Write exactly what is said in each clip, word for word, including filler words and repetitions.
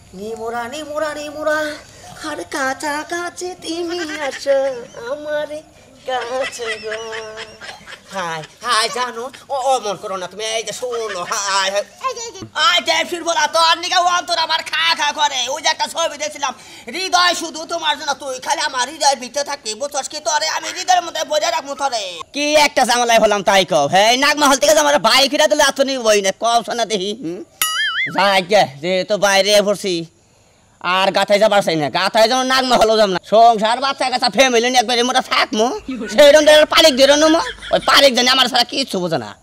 নিমোরা নিমোরা নিমোরা আর কাঁচা কাছে তুমি আসো আমার কাছে গো হাই হাই জানো ও ও মন করো না তুমি এই যে শোনো হাই আই দেবশির বলা তো আর নিকা অন্তর আমার খা খা করে ওই যে একটা ছবি দেখছিলাম হৃদয় শুধু তোমার জন্য তুই খালি আমার হৃদয়ের ভিতরে থাকি বুঝছস কি তোরে আমি হৃদয়ের মধ্যে বজায় রাখবো তোরে কি একটা ঝামেলায় হলাম তাই কও হ্যাঁ নাগমহল থেকে আমার বাইক ফিরা দিলে এত নিবই না কও শোনা দেখি যাই গে যে তো বাইরে পড়ছি আর গাথায় যাবার চাই না গাথায় যেমন নাগমা হলো যাম না সংসার বাচ্চা কাচ্চা ফ্যামিলি নিয়ে একবারে মোটা থাকবো সেই রকম পারিক দিয়ে নেবো ওই পারিক জানি আমার ছাড়া কিচ্ছু বোঝে না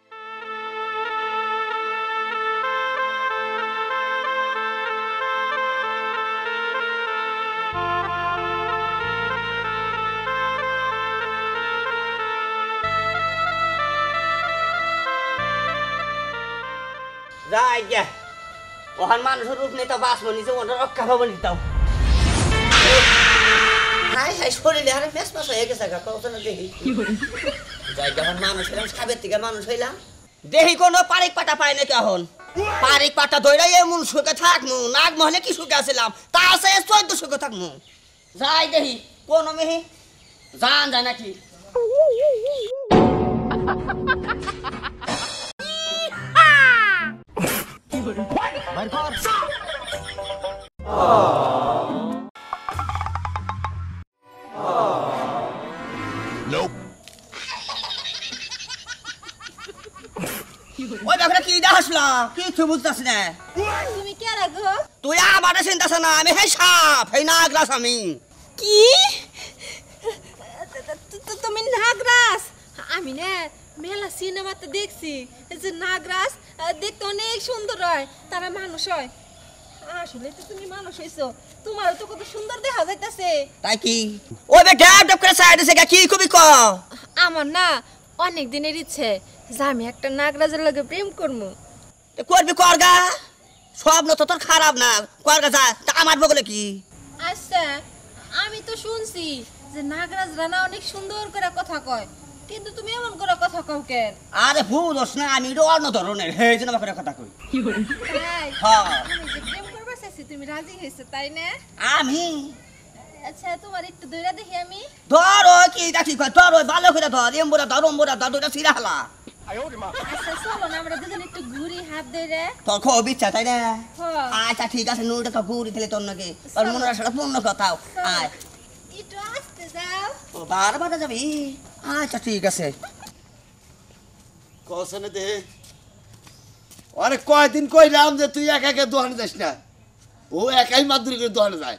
যাই গে ওখান মানুষের রূপ নেই তো বাঁচবো নিজে ওটা রক্ষা পাবো নিতাম হাই হাই শরীরে আরে মেস মাস হয়ে গেছে কত না দেখি যাই যখন মানুষ হইলাম সাবের থেকে মানুষ হইলাম দেখি কোনো পারিক পাটা পাই নাকি এখন পারিক পাটা ধৈরাই এমন সুখে থাকমু নাগ মহলে কি সুখে আসিলাম তা আছে চোদ্দ সুখে থাকমু যাই দেখি কোন মেহি জান যায় নাকি Nope. ওই বাকরা কি দাসলা কি তুই বুঝতাছ না তুমি কে রাগো তুই আমার চিন্তাছ না আমি হে সাপ হে নাগরাস আমি কি তুমি নাগরাস আমি না মেলা সিনেমাতে দেখছি যে নাগরাস দেখতে অনেক সুন্দর হয় তারা মানুষ হয় আসলে তো তুমি মানুষ হইছো তোমার তো কত সুন্দর দেখা যাইতাছে তাই কি ওই বে ড্যাব ড্যাব করে সাইড এসে কি কবি ক আমার না অনেক দিনের ইচ্ছে যে আমি একটা নাগরাজের লগে প্রেম করব তে করবি করগা সব না তো তোর খারাপ না করগা যা তা আমার বগলে কি আচ্ছা আমি তো শুনছি যে নাগরাজ রানা অনেক সুন্দর করে কথা কয় কিন্তু তুমি এমন করে কথা কও কেন আরে বুঝছ না আমি তো অন্য ধরনের হে জন্য করে কথা কই তাই হ্যাঁ আমি যে প্রেম করবার চাইছি তুমি রাজি হইছো তাই না আমি আচ্ছা তোমার একটু দইরা দেখি আমি ধর ওই কি দেখি কয় ধর ওই ভালো করে ধর এমবুরা ধর এমবুরা ধর দুইটা সিরা হালা আচ্ছা চলো না আমরা দুজন একটু ঘুরি হাত ধরে তোর খুব ইচ্ছা তাই না হ্যাঁ আচ্ছা ঠিক আছে নুরটা তো ঘুরি দিলে তোর নাকি তোর মনের আশাটা পূর্ণ কথাও আয় একটু আসতে যাও ও বারবার যাবি আচ্ছা ঠিক আছে কসনে দে আরে কয়দিন কইলাম যে তুই একা একা দোকানে যাস না ও একাই মাদুরি করে দোকানে যায়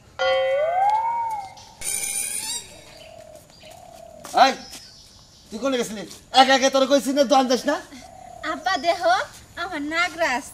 এই তুই কোনে গেছিলি একা একা তোর কইছিস না দোকান যাস না আব্বা দেখো আমার নাগরাজ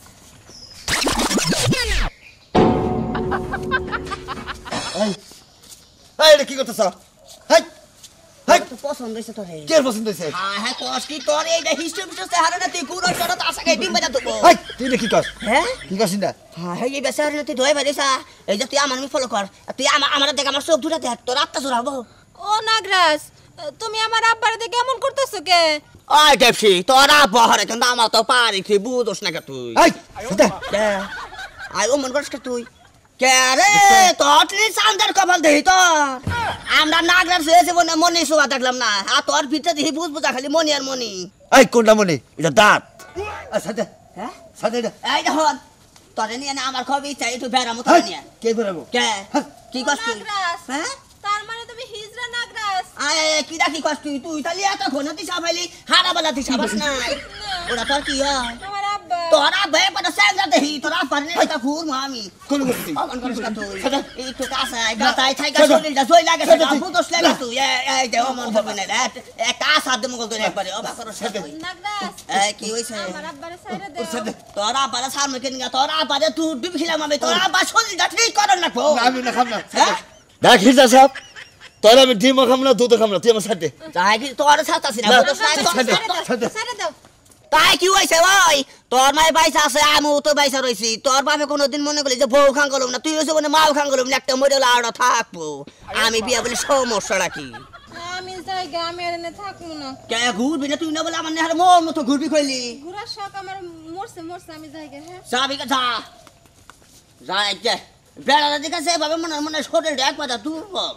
এই এই এটা কি করতেছ হেই হেই তো পছন্দ হইছে তোর হে কে পছন্দ হইছে হ্যাঁ হ্যাঁ কস কি তোর এই যে হিস্ট্রি বিশেষ হারে না তুই গুড় চড়া তো আশা ডিম বাজা দেবো হেই তুই এটা কি কর হ্যাঁ কি করছিস না হ্যাঁ হ্যাঁ এই বেচার তুই ধোয় বাড়িসা এই যে তুই আমার আমি ফলো কর তুই আমার আমার দেখ আমার চোখ দুটা দেখ তোর আত্মা জোড়াবো ও নাগরাজ তুমি আমার আব্বার দিকে কেমন করতেছো কে ওই দেবসি তোর আব্বা হরে কিন্তু আমার তো পারি কি বুঝোস না কে তুই এই সুদা কে আই ও মন করছ কে তুই কে রে তোর তুই সান্দার কপাল দেই তোর আমরা নাগরাজ হয়েছে বনে মনি সুবা দেখলাম না আর তোর ভিতরে দেখি বুঝ বুঝা খালি মনি আর মনি এই কোনটা মনে এটা দাঁত আচ্ছা দে হ্যাঁ সাদে এটা এই দেখুন তোরে নিয়ে না আমার খুব ইচ্ছা একটু বেড়ামো তোর নিয়ে কে বেরাবো কে কি করছ তুই নাগরাজ হ্যাঁ তার মানে তুমি হিজড়া নাগরাজ আয় কি দেখি করছ তুই তুই তাহলে এত ঘন দিশা ফাইলি হারা বেলা দিশা বাস না ওরা তোর কি হয় আমার আব্বা তোরা বে পড়া স্যাংরা দেহি তোরা পারনে তা ফুর মামি কোন করছিস অমন করছ কা তুই এই তো কাসাই গাতাই থাইকা শরীরটা জয় লাগে সেটা বুঝছ লাগে তুই এই যে অমন করবে না রে একটা আশা দে মগল করে একবারে অবা করছ নাগরাজ এই কি হইছে আমার আব্বারে সাইরা দাও তোরা পারা সামনে কেন গা তোরা পারে তুই ডিব খিলাম আমি তোরা বা শরীরটা ঠিক করন না না আমি না খাম না দেখ হিজা সাহেব তোর আমি ডিম খাম না দুধ খাম না তুই আমার সাথে তাই কি তোর সাথে আসি না বুঝছ না সাইরা দাও তাই কি হইছে ওই তোর মাই বাইসা আছে আমি তো বাইসা রইছি তোর বাপে কোনোদিন মনে করলি যে বউ খান গলম না তুই হইছে মানে মাও খান গলম না একটা মরে লাড়া থাকবো আমি বিয়া বলে সমস্যা কি আমি জায়গা আমি আর এনে থাকবো না কে ঘুরবি না তুই না বলে আমার নেহার মন মতো ঘুরবি কইলি ঘোরার শখ আমার মরছে মরছে আমি জায়গা হ্যাঁ যাবি কা যা যাই কে বেড়াটা দিকে এভাবে মনে মনে শরীরটা এক পাতা দুর্বল।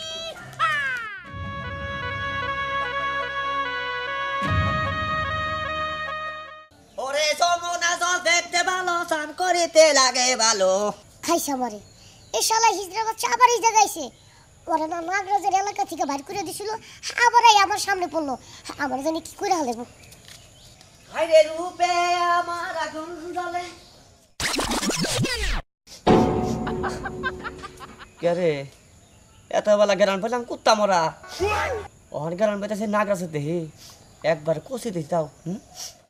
ওরে যমুনা জল দেখতে ভালো, স্নান করিতে লাগে ভালো। খাইছে আমারে এই শালা হিজড়া বাচ্চা আবার এই জায়গায় ওরা না নাগরাজের এলাকা থেকে বাইর করে দিছিল, আবার এই আমার সামনে পড়লো। আমার জানি কি করে হালেব। হাইরে রূপে আমার আগুন জ্বলে। কে রে এত বেলা গেরান পেলাম কুত্তা মরা, ওখানে গেরান পেতেছে নাগরাজ দেহি একবার কষি দিস দাও। হুম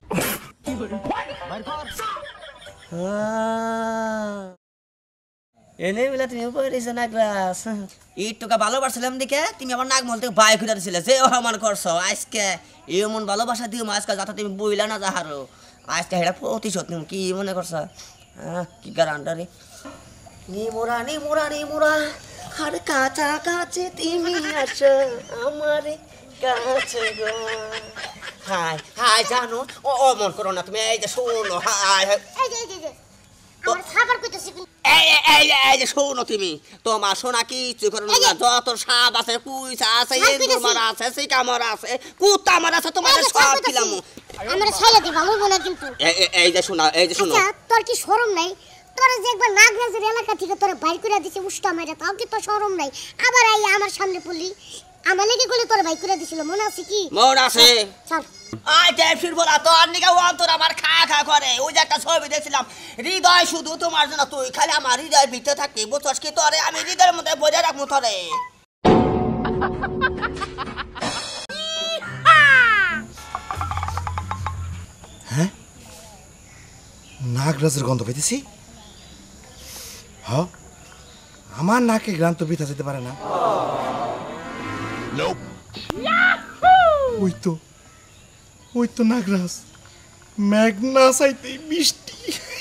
এনে বেলা তুমি উপরে দিয়েছো নাগরাজ। ইটুকা ভালোবাসছিলাম দিকে তুমি আমার নাক মল থেকে বাই খুঁজে দিছিলে যে অপমান করছো। আজকে এমন ভালোবাসা দিও আজকে যাতে তুমি বইলা না যাহারো। আজকে এটা প্রতিশোধ তুমি কি মনে করছো? হ্যাঁ কি গারান্টা রে। নিমোরা নিমোরা নিমোরা আর কাছা কাছে তুমি আসো আমার কাছে গো। হাই হাই জানো ও ও মন করো না তুমি। এই যে শোনো হাই এই যে এই যে আমার খাবার কইতেছি এই এই এই যে শোনো তুমি তোমার শোনা কিছু করো না। যত সাপ আছে কুইছা আছে এন্দুর মারা আছে শিকা মারা আছে কুত্তা মারা আছে তোমাদের সব দিলাম। আমরা ছাইলা দি ভালো বনা কিন্তু এই যে শোনা এই যে শোনো তোর কি শরম নাই? তোরা যে একবার নাগরাজের এলাকা থেকে তোরা বাইর করে দিছে উষ্টা মাইরা, তাও কি তোর শরম নাই? আবার আই আমার সামনে পড়লি, আমার লেগে গলে তোরা বাইর করে দিছিল মনে আছে কি? মনে আছে। চল আই দেবশির বলা তো আন্নিকা অন্তর আমার খা খা করে। ওই যে একটা ছবি দেখছিলাম হৃদয় শুধু তোমার জন্য, তুই খালি আমার হৃদয়ের ভিতরে থাকবি বুঝছস কি? তোরে আমি হৃদয়ের মধ্যে বজায় রাখবো তোরে। হ্যাঁ নাগরাজের গন্ধ পেতেছি। হ আমার নাকে গ্রাম তো বৃথা যেতে পারে না। ওই তো ওই তো নাগরাজ মেঘনা চাইতে মিষ্টি।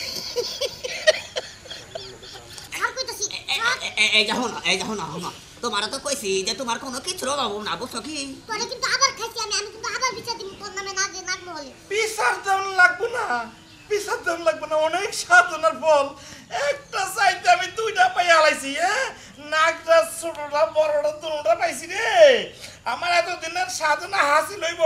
আর কইতাছি এই যা হনো এই যা হনো হনো তোমার তো কইছি যে তোমার কোনো কিছু অভাব না বুঝছো কি? তোরে কিন্তু আবার খাইছি আমি, আমি কিন্তু আবার বিচার দিব তোর নামে নাগে নাগ মহলে। বিচার দাম লাগবে না, বিচার দাম লাগবে না। অনেক সাধনার ফল একটা চাইতে আমি দুইটা পাই হালাইছি। হ্যাঁ নাগরাজ ছোটটা বড়টা দুটা পাইছি রে। আমার এতদিনের সাধনা হাসিল হইব।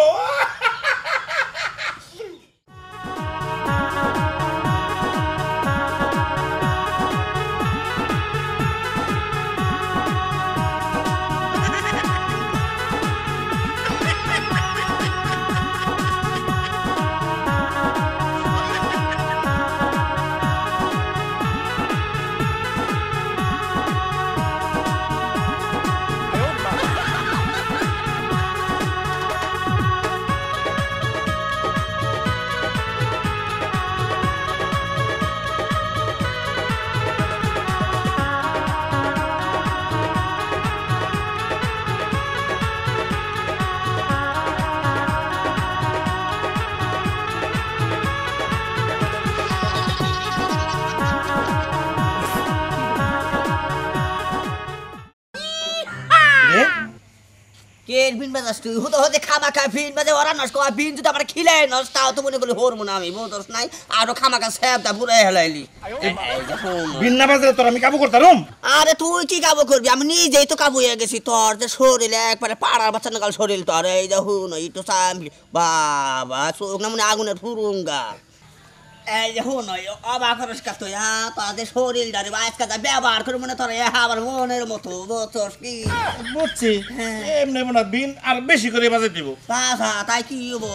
কের বিন বাজাস তুই হতে হতে খামাখা বিন বাজে ওরা নষ্ট করা বিন যদি আমার খিলে নষ্ট তাও তো মনে করি হরমোন আমি বোধস নাই আরো খামাখা স্যাবটা পুরো হেলাইলি। বিন না বাজলে তোর আমি কাবু করতাম। আরে তুই কি কাবু করবি? আমি নিজেই তো কাবু হয়ে গেছি। তোর যে শরীরে একবারে পাড়ার বাচ্চা নাগাল শরীর তোর। এই দেখুন একটু সামলি বাবা চোখ না মনে আগুনের ফুরুঙ্গা। এই যে হুন অবাক খরস্কার তুই হ্যাঁ তাদের শরীর ডারে আজকে যা ব্যবহার করে মনে তোর আবার মনের মতো বুঝছস কি? বুঝছি এমনি মনে বিন আর বেশি করে বাজে দিব। বাবা তাই কি হবো?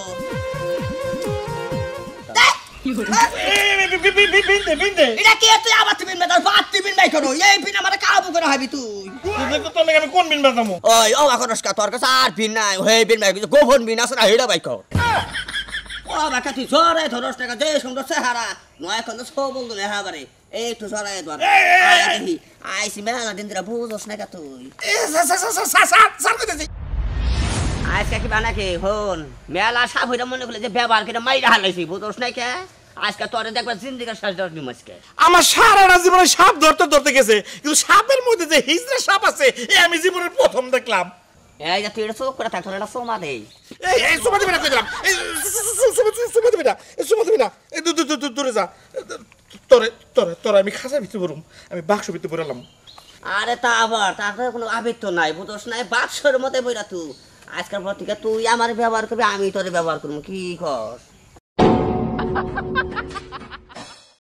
এটা কি তুই আবার তুই বিন বাজার বাদ তুই বিন বাই করো এই বিন আমার কাবু করে হবি তুই। তোর লাগে আমি কোন বিন বাজামু? ওই অবাক খরস্কার তোর কাছে আর বিন নাই ওই বিন বাই গোপন বিন আছে না হেডা বাই কর। ও বাকা তুই জরে ধরস টাকা যে সুন্দর চেহারা নয় এখন তো সব বলতো না হাবারে এই একটু জরাই ধর আই আইসি মেলা দিন ধরে বুঝোস না কা তুই আজকে কি বানাকে হন মেলা সাপ হইরা মনে করলে যে ব্যবহার করে মাইরা হালাইছি বুঝোস না কে? আজকে তোরে দেখবা জিন্দিগার শেষ দশ দিন আজকে। আমার সারা জীবনে সাপ ধরতে ধরতে গেছে কিন্তু সাপের মধ্যে যে হিজড়া সাপ আছে এ আমি জীবনের প্রথম দেখলাম। এই যে তুই এটা চোখ করে থাকতো এটা সোমা দেই এই এই সুমা দিবি না কই দিলাম এই সুমা সুমা দিবি না এই সুমা দিবি না এই দূর দূর দূর দূরে যা তোরে তোরে তোরে আমি খাঁচার ভিতরে পড়ুম আমি বাক্স ভিতরে পড়ালাম আরে তা আবার তারপরে কোনো আবেগ তো নাই বুঝোস নাই বাক্সের মধ্যে বইরা তুই আজকাল পর থেকে তুই আমার ব্যবহার করবি আমি তোরে ব্যবহার করবো কি কর